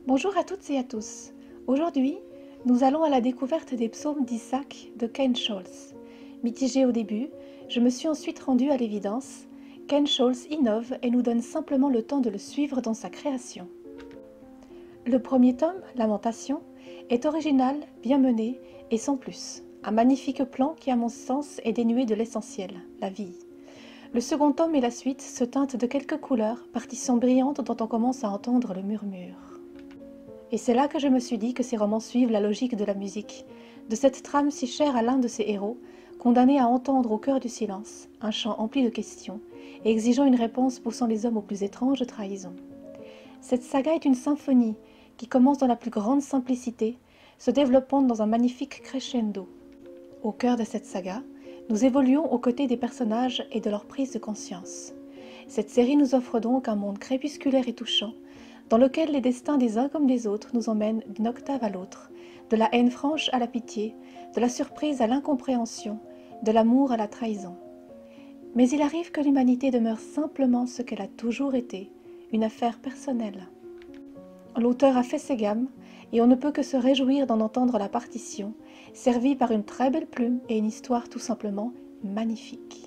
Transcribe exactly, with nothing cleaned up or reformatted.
Bonjour à toutes et à tous. Aujourd'hui, nous allons à la découverte des psaumes d'Isaac de Ken Scholz. Mitigé au début, je me suis ensuite rendue à l'évidence. Ken Scholz innove et nous donne simplement le temps de le suivre dans sa création. Le premier tome, Lamentation, est original, bien mené et sans plus. Un magnifique plan qui, à mon sens, est dénué de l'essentiel, la vie. Le second tome et la suite se teintent de quelques couleurs, partitions brillantes dont on commence à entendre le murmure. Et c'est là que je me suis dit que ces romans suivent la logique de la musique, de cette trame si chère à l'un de ses héros, condamné à entendre au cœur du silence un chant empli de questions et exigeant une réponse poussant les hommes aux plus étranges trahisons. Cette saga est une symphonie qui commence dans la plus grande simplicité, se développant dans un magnifique crescendo. Au cœur de cette saga, nous évoluons aux côtés des personnages et de leur prise de conscience. Cette série nous offre donc un monde crépusculaire et touchant, dans lequel les destins des uns comme des autres nous emmènent d'une octave à l'autre, de la haine franche à la pitié, de la surprise à l'incompréhension, de l'amour à la trahison. Mais il arrive que l'humanité demeure simplement ce qu'elle a toujours été, une affaire personnelle. L'auteur a fait ses gammes, et on ne peut que se réjouir d'en entendre la partition, servie par une très belle plume et une histoire tout simplement magnifique.